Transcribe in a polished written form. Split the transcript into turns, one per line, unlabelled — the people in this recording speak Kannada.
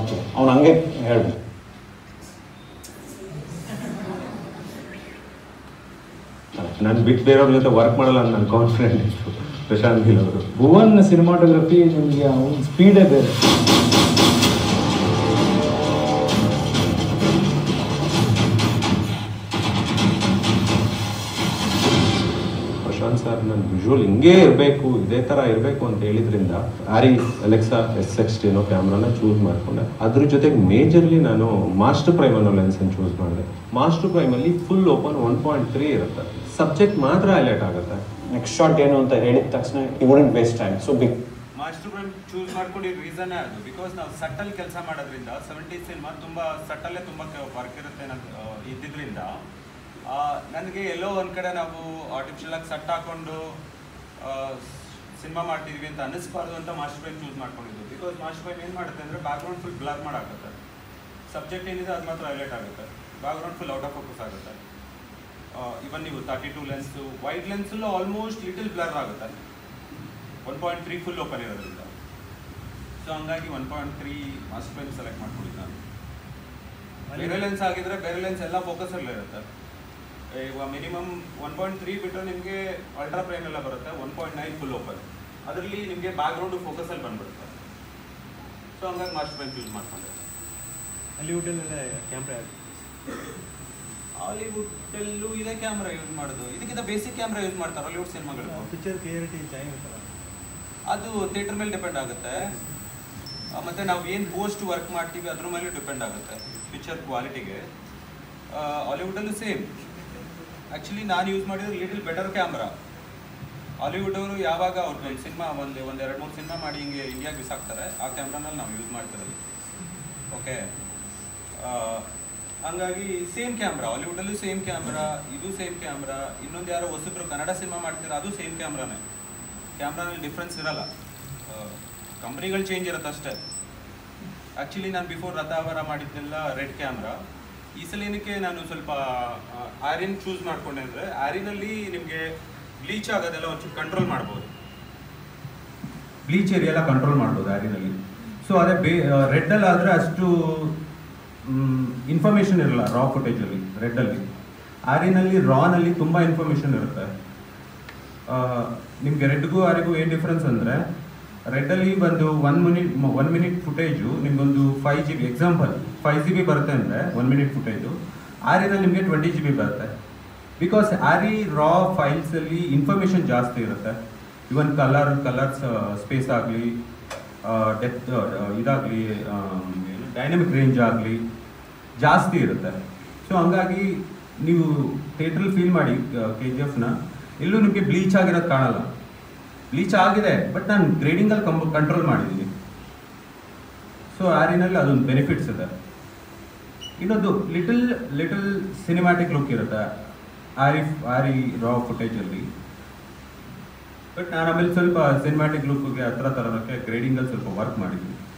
ಓಕೆ, ಅವ್ನು ಹಂಗೆ ಹೇಳ್ಬೋದು.
ನಾನು ಬಿಟ್ಟು ಬೇರೆಯವ್ರ ಜೊತೆ ವರ್ಕ್ ಮಾಡಲ್ಲ ಅಂತ ನನ್ನ ಕಾನ್ಫಿಡೆಂಟ್ ಇತ್ತು ಪ್ರಶಾಂತ್ ಗಿಲ್ ಅವರು.
ಭುವನ್ ಸಿನಿಮಾಟೋಗ್ರಫಿ ನಿಮಗೆ ಅವ್ನ ಸ್ಪೀಡೇ ಬೇರೆ.
ಪ್ರಶಾಂತ್ ಸರ್ ನನ್ನ ವಿಜುವಲ್ ಹಿಂಗೇ ಇರಬೇಕು, ಇದೇ ಥರ ಇರಬೇಕು ಅಂತ ಹೇಳಿದ್ರಿಂದ ಆರಿ ಅಲೆಕ್ಸಾ S60 ಅನ್ನೋ ಕ್ಯಾಮ್ರಾನ ಚೂಸ್ ಮಾಡಿಕೊಂಡೆ. ಅದ್ರ ಜೊತೆಗೆ ಮೇಜರ್ಲಿ ನಾನು ಮಾಸ್ಟರ್ ಪ್ರೈಮ್ ಅನ್ನೋ ಲೆನ್ಸನ್ನು ಚೂಸ್ ಮಾಡಿದೆ. ಮಾಸ್ಟರ್ ಪ್ರೈಮಲ್ಲಿ ಫುಲ್ ಓಪನ್ 1.3 ಇರುತ್ತೆ, ಸಬ್ಜೆಕ್ಟ್ ಮಾತ್ರ ಹೈಲೈಟ್ ಆಗುತ್ತೆ.
ನೆಕ್ಸ್ಟ್ ಶಾಟ್ ಏನು ಅಂತ ಹೇಳಿದ ತಕ್ಷಣ you wouldn't waste time. So big
master prime choose ಮಾಡ್ಕೊಂಡಿದ್ದ ರೀಸನ್ನೇ ಅದು. ಬಿಕಾಸ್ ನಾವು ಸಟ್ಟಲ್ ಕೆಲಸ ಮಾಡೋದ್ರಿಂದ 70s ಸಿನಿಮಾ ತುಂಬ ಸಟ್ಟಲ್ಲೇ ತುಂಬ ವರ್ಕ್ ಇರುತ್ತೆ ಇದ್ದಿದ್ದರಿಂದ ನನಗೆ ಎಲ್ಲೋ ಒಂದು ಕಡೆ ನಾವು ಆರ್ಟಿಫಿಷಿಯಲ್ ಆಗಿ ಸಟ್ ಹಾಕೊಂಡು ಸಿನಿಮಾ ಮಾಡ್ತಿದ್ವಿ ಅಂತ ಅನ್ನಿಸ್ಬಾರ್ದು ಅಂತ ಮಾಸ್ಟರ್ ಪ್ರೈಮ್ ಚೂಸ್ ಮಾಡ್ಕೊಂಡಿದ್ದು. ಬಿಕಾಸ್ ಮಾಸ್ಟರ್ ಪ್ರೈಮ್ ಏನು ಮಾಡುತ್ತೆ ಅಂದರೆ ಬ್ಯಾಕ್ಗ್ರೌಂಡ್ ಫುಲ್ ಬ್ಲರ್ ಮಾಡಾಗುತ್ತೆ, ಸಬ್ಜೆಕ್ಟ್ ಏನಿದೆ ಅದು ಮಾತ್ರ ಹೈಲೈಟ್ ಆಗುತ್ತೆ, background full out of focus ಆಗುತ್ತೆ. ಇವನ್ ನೀವು 32 ಲೆನ್ಸು ವೈಡ್ ಲೆನ್ಸಲ್ಲೂ ಆಲ್ಮೋಸ್ಟ್ ಲಿಟಲ್ ಬ್ಲರ್ ಆಗುತ್ತೆ, 1.3 ಫುಲ್ ಓಪನ್ ಇರೋದ್ರಿಂದ. ಸೊ ಹಂಗಾಗಿ 1.3 ಮಾಸ್ಟರ್ ಪ್ರೈಮ್ ಸೆಲೆಕ್ಟ್ ಮಾಡ್ಕೊಂಡಿದ್ದು ನಾನು. ಬೇರೆ ಲೆನ್ಸ್ ಆಗಿದ್ರೆ ಬೇರೆ ಲೆನ್ಸ್ ಎಲ್ಲ ಫೋಕಸಲ್ಲೇ ಇರುತ್ತೆ. ಇವಾಗ ಮಿನಿಮಮ್ 1.3 ಬಿಟ್ಟರೆ ನಿಮಗೆ ಅಲ್ಟ್ರಾ ಪ್ರೈಮ್ ಎಲ್ಲ ಬರುತ್ತೆ, 1.9 ಫುಲ್ ಓಪನ್, ಅದರಲ್ಲಿ ನಿಮಗೆ ಬ್ಯಾಕ್ಗ್ರೌಂಡು ಫೋಕಸಲ್ಲಿ ಬಂದ್ಬಿಡುತ್ತೆ. ಸೊ ಹಂಗಾಗಿ ಮಾಸ್ಟರ್ ಪ್ರೈಮ್ ಚೂಸ್ ಮಾಡ್ಕೊಂಡೆ.
ಹಾಲಿವುಡಲ್ಲೆಲ್ಲ ಕ್ಯಾಮ್ರಾ
ಹಾಲಿವುಡಲ್ಲೂ ಇದೇ ಕ್ಯಾಮ್ರಾ ಯೂಸ್ ಮಾಡೋದು, ಇದಕ್ಕಿಂತ ಬೇಸಿಕ್ ಕ್ಯಾಮ್ರಾ ಯೂಸ್ ಮಾಡ್ತಾರೆ ಹಾಲಿವುಡ್ ಸಿನಿಮಾಗಳು.
ಪಿಕ್ಚರ್ ಕ್ಲಿಯರಿಟಿ ಚೆನ್ನಾಗಿರುತ್ತಲ್ಲ,
ಅದು ಥಿಯೇಟರ್ ಮೇಲೆ ಡಿಪೆಂಡ್ ಆಗುತ್ತೆ, ಮತ್ತು ನಾವು ಏನು ಪೋಸ್ಟ್ ವರ್ಕ್ ಮಾಡ್ತೀವಿ ಅದ್ರ ಮೇಲೆ ಡಿಪೆಂಡ್ ಆಗುತ್ತೆ ಪಿಕ್ಚರ್ ಕ್ವಾಲಿಟಿಗೆ. ಹಾಲಿವುಡಲ್ಲೂ ಸೇಮ್. ಆ್ಯಕ್ಚುಲಿ ನಾನು ಯೂಸ್ ಮಾಡಿದ್ರೆ ಲಿಟಲ್ ಬೆಟರ್ ಕ್ಯಾಮ್ರಾ. ಹಾಲಿವುಡ್ ಅವರು ಯಾವಾಗ ಅವ್ರದ್ದು ಸಿನಿಮಾ ಒಂದು 2-3 ಸಿನಿಮಾ ಮಾಡಿ ಹಿಂಗೆ ಇಂಡಿಯಾಗೆ ಬಿಸಾಕ್ತಾರೆ, ಆ ಕ್ಯಾಮ್ರಾನಲ್ಲಿ ನಾವು ಯೂಸ್ ಮಾಡ್ತಿರೋದು. ಓಕೆ, ಹಂಗಾಗಿ ಸೇಮ್ ಕ್ಯಾಮ್ರಾ, ಹಾಲಿವುಡಲ್ಲೂ ಸೇಮ್ ಕ್ಯಾಮ್ರಾ, ಇದು ಸೇಮ್ ಕ್ಯಾಮ್ರಾ. ಇನ್ನೊಂದು ಯಾರೋ ಹೊಸಬ್ರು ಕನ್ನಡ ಸಿನಿಮಾ ಮಾಡ್ತೀರಾ, ಅದು ಸೇಮ್ ಕ್ಯಾಮ್ರಾನೇ. ಕ್ಯಾಮ್ರಾನಲ್ಲಿ ಡಿಫ್ರೆನ್ಸ್ ಇರಲ್ಲ, ಕಂಪ್ನಿಗಳು ಚೇಂಜ್ ಇರುತ್ತೆ ಅಷ್ಟೇ. ಆ್ಯಕ್ಚುಲಿ ನಾನು ಬಿಫೋರ್ ರಥಾವರ ಮಾಡಿದ್ದೆಲ್ಲ ರೆಡ್ ಕ್ಯಾಮ್ರಾ. ಈ ಸಲ ಏನಕ್ಕೆ ನಾನು ಸ್ವಲ್ಪ ಆರಿನ್ ಚೂಸ್ ಮಾಡ್ಕೊಂಡೆ ಅಂದರೆ, ಆರಿನಲ್ಲಿ ನಿಮಗೆ ಬ್ಲೀಚ್ ಆಗೋದೆಲ್ಲ ಒಂಚೂರು ಕಂಟ್ರೋಲ್ ಮಾಡ್ಬೋದು, ಬ್ಲೀಚ್ ಏರಿಯೆಲ್ಲ ಕಂಟ್ರೋಲ್ ಮಾಡ್ಬೋದು ಆರಿನಲ್ಲಿ. ಸೊ ಅದೇ ರೆಡ್ಡಲ್ಲಿ ಆದರೆ ಅಷ್ಟು ಇನ್ಫಾರ್ಮೇಷನ್ ಇರಲ್ಲ ರಾ ಫುಟೇಜಲ್ಲಿ. ರೆಡ್ಡಲ್ಲಿ ಆರಿನಲ್ಲಿ ರಾನಲ್ಲಿ ತುಂಬ ಇನ್ಫಾರ್ಮೇಷನ್ ಇರುತ್ತೆ. ನಿಮಗೆ ರೆಡ್ಗೂ ಆರಿಗೂ ಏನು ಡಿಫ್ರೆನ್ಸ್ ಅಂದರೆ, ರೆಡ್ಡಲ್ಲಿ ಒಂದು 1 ಮಿನಿಟ್ ಫುಟೇಜು ನಿಮಗೊಂದು 5 GB, ಎಕ್ಸಾಂಪಲ್ 5 GB ಬರುತ್ತೆ ಅಂದರೆ 1 ಮಿನಿಟ್ ಫುಟೇಜು, ಆರಿನಲ್ಲಿ ನಿಮಗೆ 20 GB ಬರುತ್ತೆ. ಬಿಕಾಸ್ ಆರಿ ರಾ ಫೈಲ್ಸಲ್ಲಿ ಇನ್ಫಾರ್ಮೇಷನ್ ಜಾಸ್ತಿ ಇರುತ್ತೆ. ಇವನ್ ಕಲರ್ಸ್ ಸ್ಪೇಸ್ ಆಗಲಿ, ಡೆಪ್ತ್ ಇದಾಗಲಿ, ಡೈನಮಿಕ್ ರೇಂಜ್ ಆಗಲಿ ಜಾಸ್ತಿ ಇರುತ್ತೆ. ಸೊ ಹಂಗಾಗಿ ನೀವು ಥಿಯೇಟ್ರಲ್ಲಿ ಫೀಲ್ ಮಾಡಿ KGFನ, ಎಲ್ಲೂ ನಿಮಗೆ ಬ್ಲೀಚ್ ಆಗಿರೋದು ಕಾಣಲ್ಲ. ಬ್ಲೀಚ್ ಆಗಿದೆ, ಬಟ್ ನಾನು ಗ್ರೇಡಿಂಗಲ್ಲಿ ಕಂಟ್ರೋಲ್ ಮಾಡಿದ್ದೀನಿ. ಸೊ ಆರಿನಲ್ಲಿ ಅದೊಂದು ಬೆನಿಫಿಟ್ಸ್ ಇದೆ. ಇನ್ನೊಂದು ಲಿಟಲ್ ಸಿನಿಮ್ಯಾಟಿಕ್ ಲುಕ್ ಇರುತ್ತೆ ಆರಿ ರಾ ಫುಟೇಜಲ್ಲಿ. ಬಟ್ ನಾನು ಆಮೇಲೆ ಸ್ವಲ್ಪ ಸಿನಿಮ್ಯಾಟಿಕ್ ಲುಕ್ಗೆ ಹತ್ರ ತರೋದಕ್ಕೆ ಗ್ರೇಡಿಂಗಲ್ಲಿ ಸ್ವಲ್ಪ ವರ್ಕ್ ಮಾಡಿದ್ದೀನಿ.